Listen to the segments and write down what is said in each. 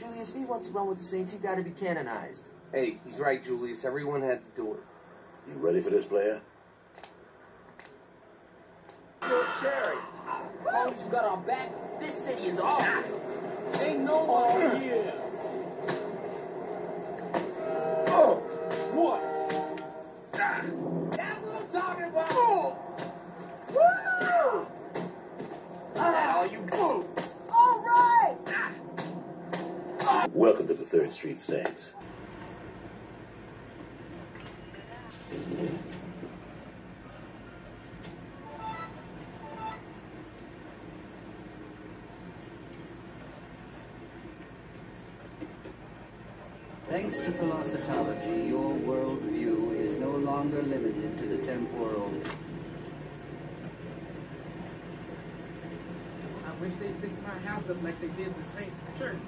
Julius, if he wants to run with the Saints, he got to be canonized. Hey, he's right, Julius. Everyone had to do it. You ready for this, player? Yo, Cherry. As long as you got our back, this city is ours. Ain't no one here. Oh, what? That's what I'm talking about. Woo! Now you go. All right. Welcome to the 3rd Street Saints. Thanks to Philosophy, your worldview is no longer limited to the temporal. I wish they fixed my house up like they did the Saints Church.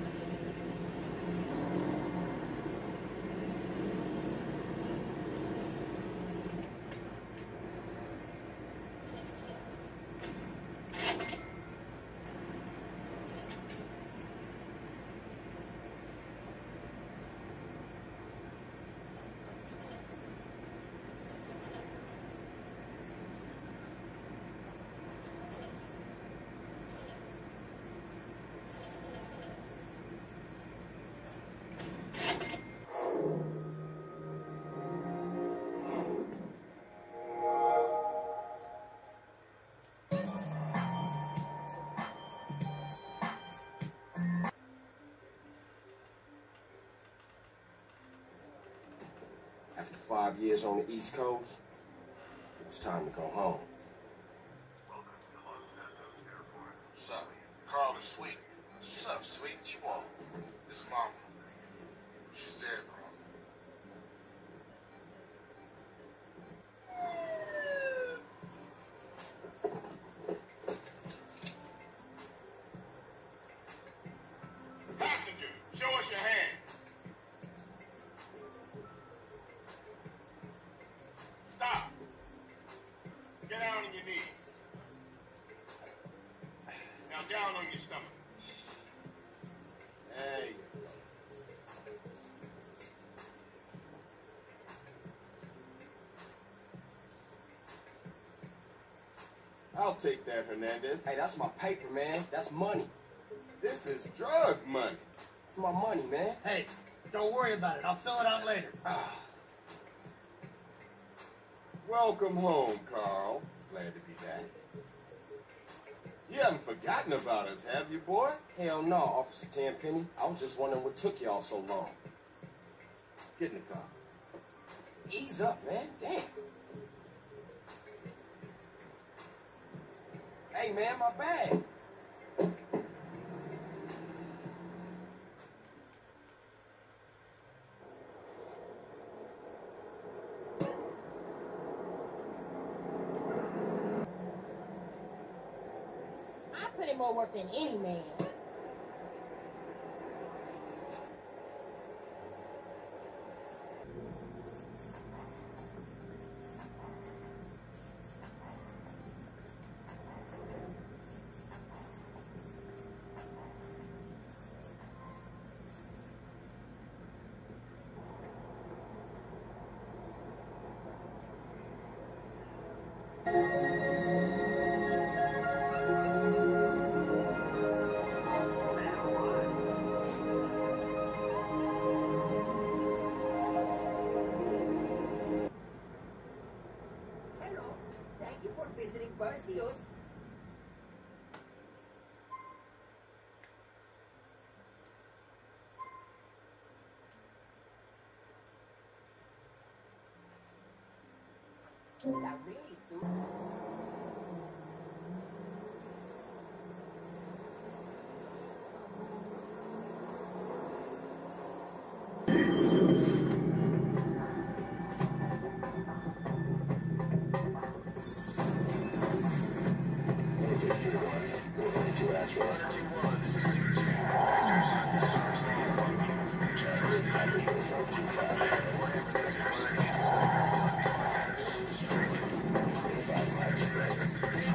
After 5 years on the East Coast, it was time to go home. What's up? Carl is sweet. What's up, sweet? What you want? This is Mama. She's dead, bro. Passenger, show us your hand. Stop. Get down on your knees. Now down on your stomach. There you go. I'll take that, Hernandez. Hey, that's my paper, man. That's money. This is drug money. It's my money, man. Hey, don't worry about it. I'll fill it out later. Welcome home, Carl. Glad to be back. You haven't forgotten about us, have you, boy? Hell no, Officer Tenpenny. I was just wondering what took y'all so long. Get in the car. Ease up, man. Damn. Hey, man, my bag. I put in more work than any man. Hello. Thank you for visiting Perseus. That really suits.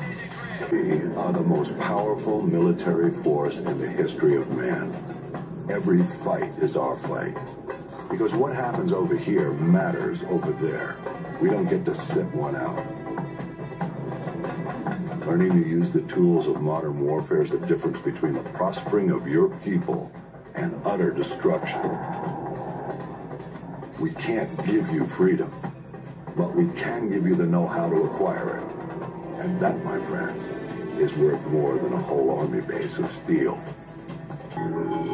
We are the most powerful military force in the history of man. every fight is our fight. Because what happens over here matters over there. We don't get to sit one out. Learning to use the tools of modern warfare is the difference between the prospering of your people and utter destruction. We can't give you freedom, but we can give you the know-how to acquire it. And that, my friends, is worth more than a whole army base of steel.